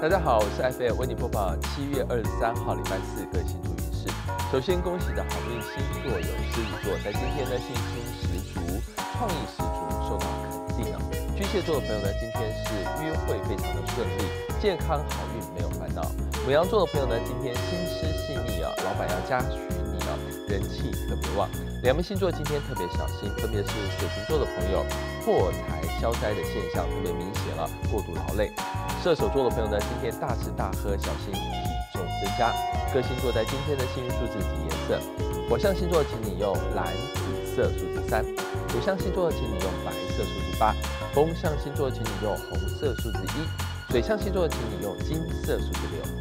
大家好，我是艾菲尔，为你播报7月23号礼拜四各星座运势。首先恭喜的好运星座有狮子座，在今天呢信心十足，创意十足，受到肯定啊。巨蟹座的朋友呢，今天是约会非常的顺利，健康好运没有烦恼。牡羊座的朋友呢，今天心思细腻啊，老板要嘉许你啊，人气特别旺。两名星座今天特别小心，分别是水瓶座的朋友，破财消灾的现象特别明显了，过度劳累。射手座的朋友呢，今天大吃大喝，小心体重增加。各星座在今天的幸运数字及颜色：火象星座请你用蓝紫色数字3，土象星座请你用白色数字8，风象星座请你用红色数字1，水象星座请你用金色数字6。